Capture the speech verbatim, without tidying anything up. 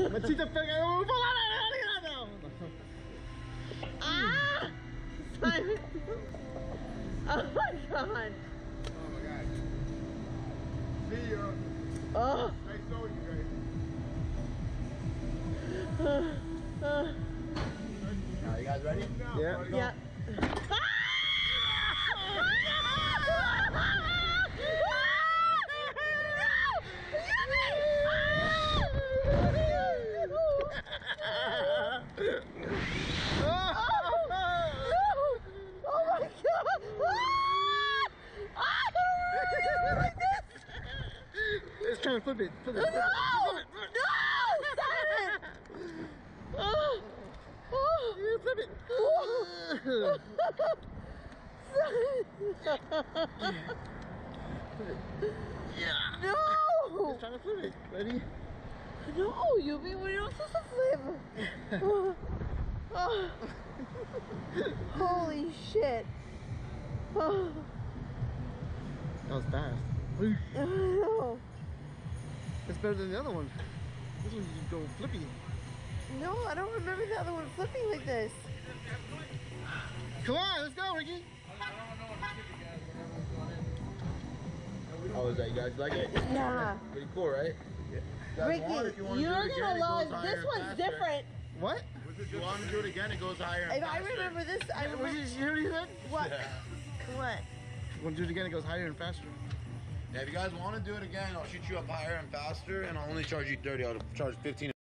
진짜 빼게. Ah! Simon. Oh my god. Oh my god. See ya. Oh. Nice knowing you guys. Uh, uh. Are you guys ready? Yeah. Yeah. Let's try to flip it. Flip it. Flip it. No! Flip it. Flip it. No! Oh! Oh! Yeah, flip it. Yeah. No! Just trying to flip it. Ready? No, you mean we're not supposed to flip. Oh. Oh. Holy shit. Oh. That was fast. No. It's better than the other one. This one you go flippy. No, I don't remember the other one flipping like this. Come on, let's go, Ricky. How was that? You guys like it? Yeah. Pretty cool, right? Yeah. Ricky, you're gonna love this one's different. What? If you want to do it again, it goes higher. If I remember this, I What remember. did you hear what he said? What? Yeah. What? When you do it again, it goes higher and faster. Yeah, if you guys want to do it again, I'll shoot you up higher and faster, and I'll only charge you thirty. I'll charge fifteen.